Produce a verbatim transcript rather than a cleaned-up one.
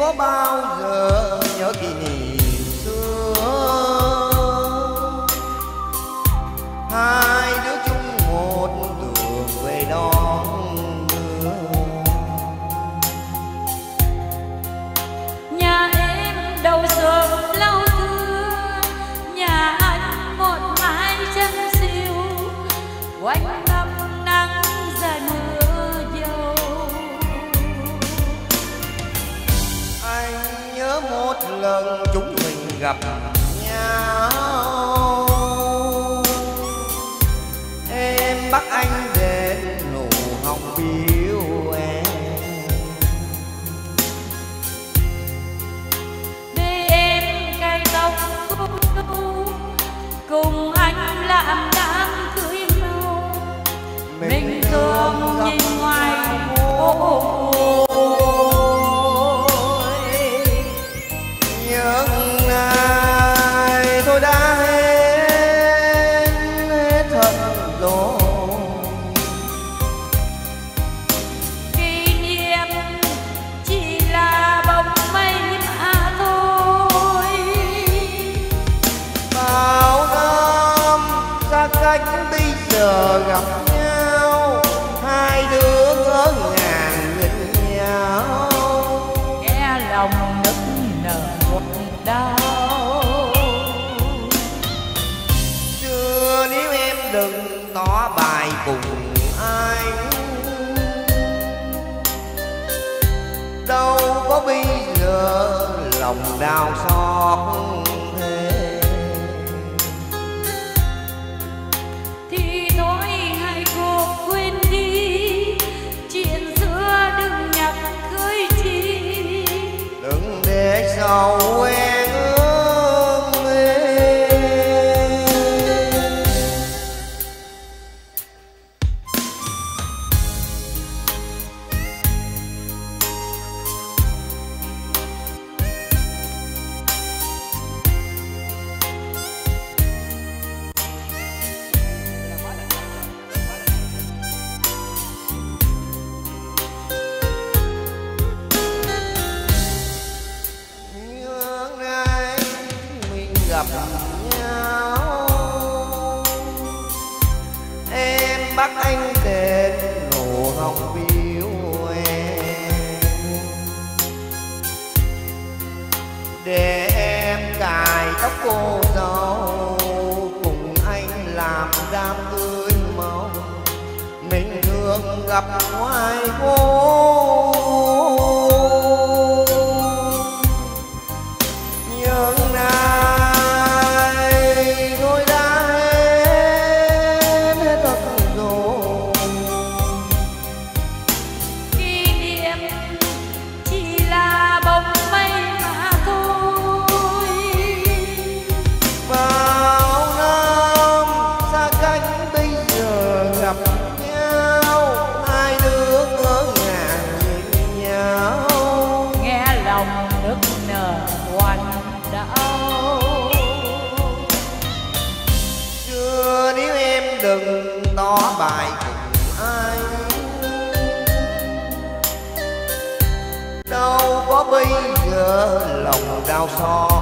có bao giờ nhớ kỷ niệm xưa, hai đứa chung một đường về đón mưa. Nhà em đầu sớm lau thưa, nhà anh một mái chân siêu quanh năm nắng dài mưa dâu. Anh nhớ một lần chúng mình gặp nhau, em bắt anh đến nụ hồng biếu em, để em cài tóc cô cùng anh làm đám cưới mau. Mình thương nhìn ngoài ô những ngày thôi đã hết, hết thật rồi. Kỷ niệm chỉ là bóng mây mà thôi. Bao năm xa cách bây giờ gặp nhau, hai đứa ngỡ ngàng nhìn nhau, Nghe lòng nức nở một đau. xưa nếu em đừng tỏ bài cùng anh, đâu có bây giờ lòng đau xót thế. Thì thôi hãy cuộc quên đi, chuyện xưa đừng nhắc cưới chi. Đừng để sầu quen ước em. Những ngày mình gặp nhau, em bắt anh đến nụ hồng biếu em, để em cài tóc cô dâu cùng anh làm đám cưới mau. Mình thường gặp ngoài phố, những ngày thôi đã hết, hết thật rồi. Kỷ niệm chỉ là bóng mây mà thôi. Bao năm xa cách bây giờ gặp nhau, hai đứa ngỡ ngàng nhìn nhau, Nghe lòng nức nở oan đau. xưa nếu em đừng tỏ bài cùng anh, đâu có bây giờ lòng đau xót